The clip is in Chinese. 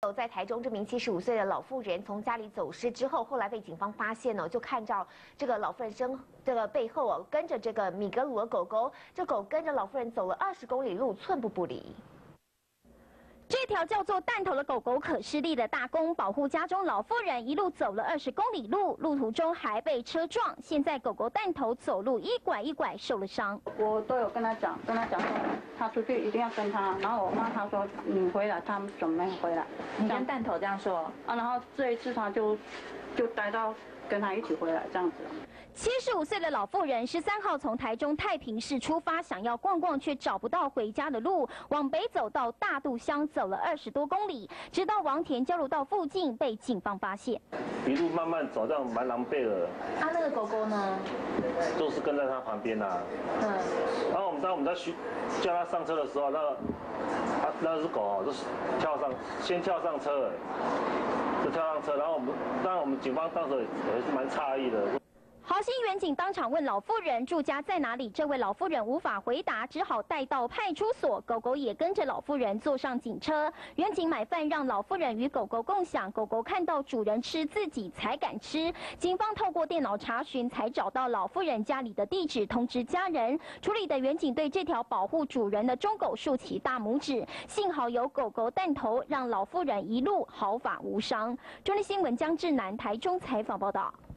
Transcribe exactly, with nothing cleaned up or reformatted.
在台中，这名七十五岁的老妇人从家里走失之后，后来被警方发现呢，就看到这个老妇人身这个背后哦，跟着这个米格鲁的狗狗，这狗跟着老妇人走了二十公里路，寸步不离。 这条叫做弹头的狗狗可是立了大功，保护家中老妇人一路走了二十公里路，路途中还被车撞。现在狗狗弹头走路一拐一拐，受了伤。 我都有跟他讲，跟他讲说，他出去一定要跟他。然后我妈她说你回来，他们怎么没回来？ 你跟弹头这样说啊？然后这一次他就就待到跟他一起回来这样子。 七十五岁的老妇人十三号从台中太平市出发，想要逛逛，却找不到回家的路，往北走到大肚乡，走了二十多公里，直到王田交流道附近被警方发现。 一路慢慢走，这样蛮狼狈的。 啊，那个狗狗呢？ 都是跟在他旁边呐、啊。 嗯。 然后我们当我们在需叫他上车的时候，那他那只狗哦，就是跳上，先跳上车，就跳上车，然后我们当然我们警方当时也是蛮诧异的。 好心员警当场问老妇人住家在哪里，这位老妇人无法回答，只好带到派出所。狗狗也跟着老妇人坐上警车。员警买饭让老妇人与狗狗共享，狗狗看到主人吃，自己才敢吃。警方透过电脑查询，才找到老妇人家里的地址，通知家人。处理的员警对这条保护主人的忠狗竖起大拇指，幸好有狗狗弹头，让老妇人一路毫发无伤。中立新闻江志南台中采访报道。